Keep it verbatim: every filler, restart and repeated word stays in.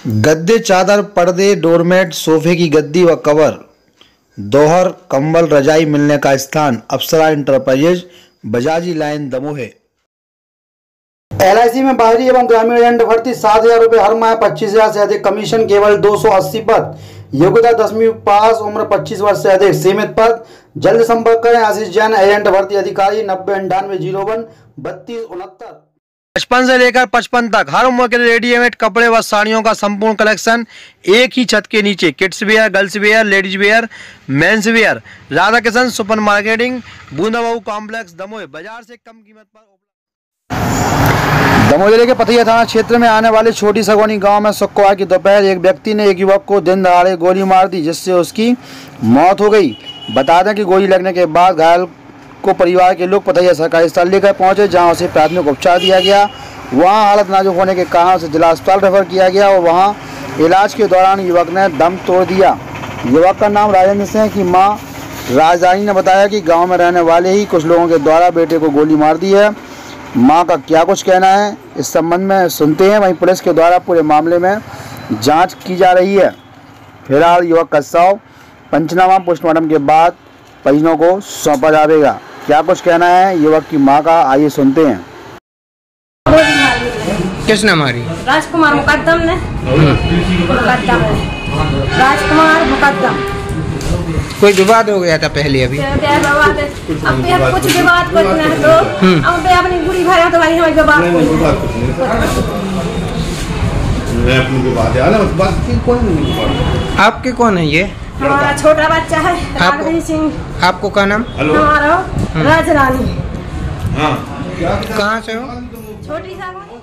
गद्दे, चादर, पर्दे, डोरमेट, सोफे की गद्दी व कवर, दोहर, कंबल, रजाई मिलने का स्थान Apsara enterprises, Bajaji line, Damoh. L I C में बाहरी एवं ग्रामीण एजेंट भर्ती सात हजार रुपये हर माह, पच्चीस हजार से अधिक कमीशन, केवल दो सौ अस्सी पद, योग्यता दसवीं पास, उम्र पच्चीस वर्ष से अधिक, सीमित पद। जल्द संपर्क करें आशीष जैन, एजेंट भर्ती अधिकारी, नब्बे अंठानवे जीरो वन बत्तीस उनहत्तर। बचपन से लेकर पचपन तक हर उम्र के रेडीमेड कपड़े व साड़ियों का संपूर्ण कलेक्शन एक ही छत के नीचे। Kids wear, girls wear, ladies wear, mens wear. Radha Kishan super marketing, बूंदाबाऊ कॉम्प्लेक्स, दमोह। बाजार से कम कीमत पर। दमोह जिले के पथैया थाना क्षेत्र में आने वाले छोटी सगोनी गांव में शुक्रवार की दोपहर एक व्यक्ति ने एक युवक को दिन दहाड़े गोली मार दी, जिससे उसकी मौत हो गई। बता दें कि गोली लगने के बाद घायल को परिवार के लोग पथैया सरकारी अस्पताल लेकर पहुंचे, जहां उसे प्राथमिक उपचार दिया गया। वहां हालत नाजुक होने के कारण उसे जिला अस्पताल रेफर किया गया और वहां इलाज के दौरान युवक ने दम तोड़ दिया। युवक का नाम राजेंद्र सिंह की मां राजधानी ने बताया कि गाँव में रहने वाले ही कुछ लोगों के द्वारा बेटे को गोली मार दी है। मां का क्या कुछ कहना है इस संबंध में सुनते हैं। वहीं पुलिस के द्वारा पूरे मामले में जांच की जा रही है। फिलहाल युवक का शव पंचनामा पोस्टमार्टम के बाद परिजनों को सौंपा जाएगा। क्या कुछ कहना है युवक की मां का, आइए सुनते हैं। किसने मारी? राजकुमार मुकद्दम ने। मुकद्दम राजकुमार मुकद्दम। कोई विवाद हो गया था पहले? अभी विवाद अब पे कुछ विवाद कुछ ना तो अब पे अपनी बुरी भाई तो भाई हमें विवाद मैं अपनी विवाद है ना बात की। कौन आपके कौन है ये? हमारा छोटा बच्चा है आपको, सिंह। आपको क्या नाम? हमारा राजरानी। हाँ कहाँ से हो? छोटी सा